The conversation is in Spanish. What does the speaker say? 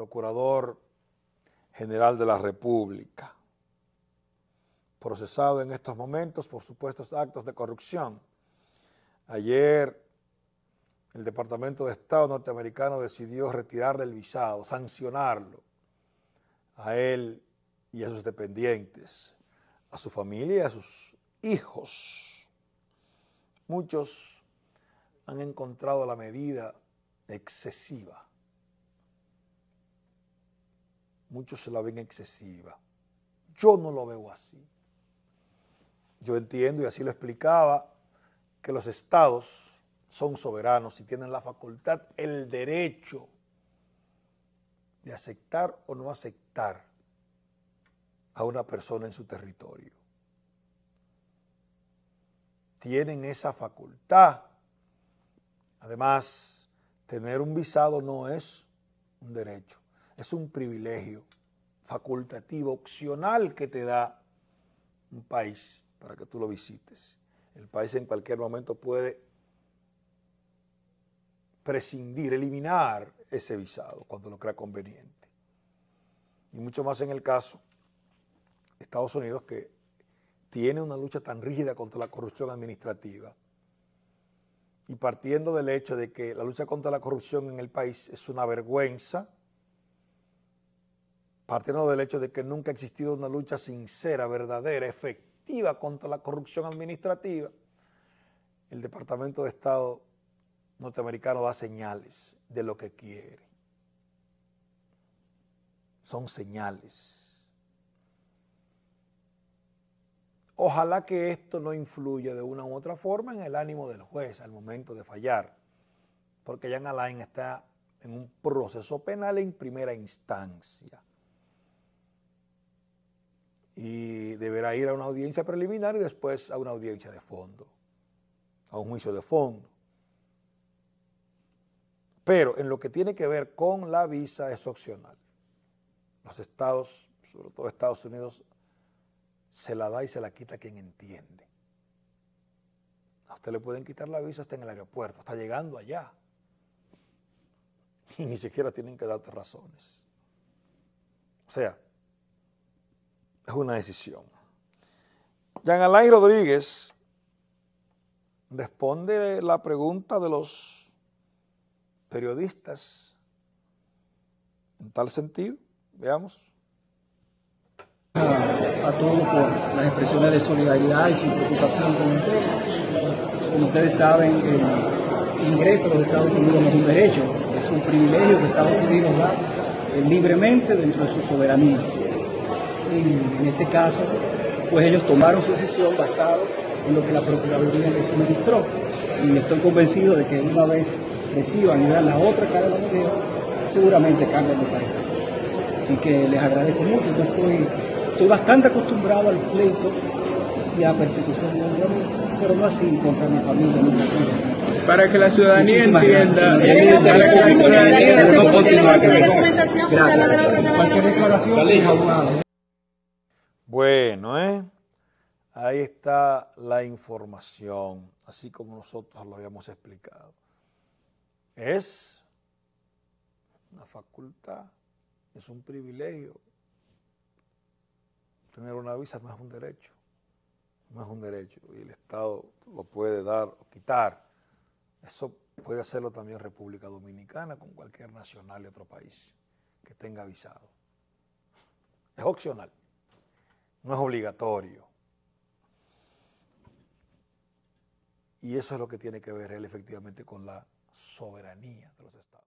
Procurador General de la República, procesado en estos momentos por supuestos actos de corrupción. Ayer el Departamento de Estado norteamericano decidió retirarle el visado, sancionarlo a él y a sus dependientes, a su familia y a sus hijos. Muchos han encontrado la medida excesiva. Muchos se la ven excesiva. Yo no lo veo así. Yo entiendo, y así lo explicaba, que los estados son soberanos y tienen la facultad, el derecho de aceptar o no aceptar a una persona en su territorio. Tienen esa facultad. Además, tener un visado no es un derecho, es un privilegio facultativo, opcional que te da un país para que tú lo visites. El país en cualquier momento puede prescindir, eliminar ese visado cuando lo crea conveniente. Y mucho más en el caso de Estados Unidos, que tiene una lucha tan rígida contra la corrupción administrativa, y partiendo del hecho de que la lucha contra la corrupción en el país es una vergüenza, partiendo del hecho de que nunca ha existido una lucha sincera, verdadera, efectiva contra la corrupción administrativa, el Departamento de Estado norteamericano da señales de lo que quiere. Son señales. Ojalá que esto no influya de una u otra forma en el ánimo del juez al momento de fallar, porque Jean Alain está en un proceso penal en primera instancia y deberá ir a una audiencia preliminar y después a una audiencia de fondo, a un juicio de fondo. Pero en lo que tiene que ver con la visa es opcional. Los estados, sobre todo Estados Unidos, se la da y se la quita quien entiende. A usted le pueden quitar la visa hasta en el aeropuerto, hasta llegando allá. Y ni siquiera tienen que darte razones. O sea, es una decisión. Jean Alain Rodríguez responde la pregunta de los periodistas en tal sentido. Veamos. A todos por las expresiones de solidaridad y su preocupación con el tema. Como ustedes saben, el ingreso a los Estados Unidos no es un derecho, es un privilegio que Estados Unidos da libremente dentro de su soberanía. Y en este caso, pues ellos tomaron su decisión basado en lo que la Procuraduría les suministró. Y estoy convencido de que una vez reciban y vean la otra cara de la moneda, seguramente cambian de país. Así que les agradezco mucho. Yo estoy bastante acostumbrado al pleito y a persecución de un pero no así contra mi familia. Para que la ciudadanía entienda. Gracias. Cualquier declaración, abogado. Bueno, ahí está la información, así como nosotros lo habíamos explicado. Es una facultad, es un privilegio. Tener una visa no es un derecho, no es un derecho, y el Estado lo puede dar o quitar. Eso puede hacerlo también República Dominicana con cualquier nacional de otro país que tenga visado. Es opcional, no es obligatorio. Y eso es lo que tiene que ver él efectivamente con la soberanía de los estados.